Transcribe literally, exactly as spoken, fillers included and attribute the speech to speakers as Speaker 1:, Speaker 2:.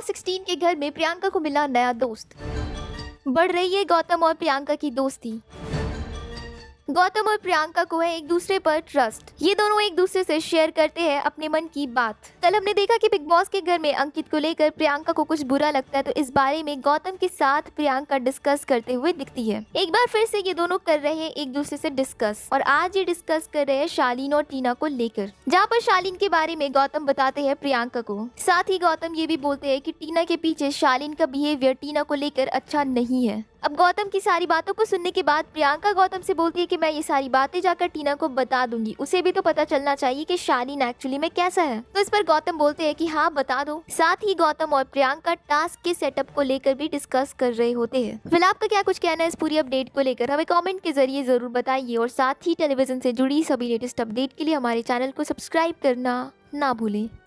Speaker 1: Boss सोलह के घर में प्रियंका को मिला नया दोस्त। बढ़ रही है गौतम और प्रियंका की दोस्ती। गौतम और प्रियंका को है एक दूसरे पर ट्रस्ट। ये दोनों एक दूसरे से शेयर करते हैं अपने मन की बात। कल हमने देखा कि बिग बॉस के घर में अंकित को लेकर प्रियंका को कुछ बुरा लगता है, तो इस बारे में गौतम के साथ प्रियंका डिस्कस करते हुए दिखती है। एक बार फिर से ये दोनों कर रहे हैं एक दूसरे से डिस्कस, और आज ये डिस्कस कर रहे हैं शालीन और टीना को लेकर, जहाँ पर शालीन के बारे में गौतम बताते हैं प्रियंका को। साथ ही गौतम ये भी बोलते हैं कि टीना के पीछे शालीन का बिहेवियर टीना को लेकर अच्छा नहीं है। अब गौतम की सारी बातों को सुनने के बाद प्रियंका गौतम से बोलती है कि मैं ये सारी बातें जाकर टीना को बता दूंगी, उसे भी तो पता चलना चाहिए कि शालीन एक्चुअली में कैसा है। तो इस पर गौतम बोलते हैं कि हाँ बता दो। साथ ही गौतम और प्रियंका टास्क के सेटअप को लेकर भी डिस्कस कर रहे होते हैं। फिलहाल आपका क्या कुछ कहना है इस पूरी अपडेट को लेकर, हमें कॉमेंट के जरिए जरूर बताइए, और साथ ही टेलीविजन से जुड़ी सभी लेटेस्ट अपडेट के लिए हमारे चैनल को सब्सक्राइब करना ना भूलें।